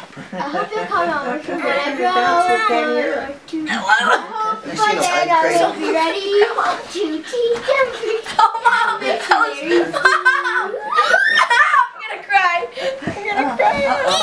I hope you'll come on with when I grow up. My dad will be ready to teach them. Oh, Mom, I'm gonna cry. I'm gonna cry.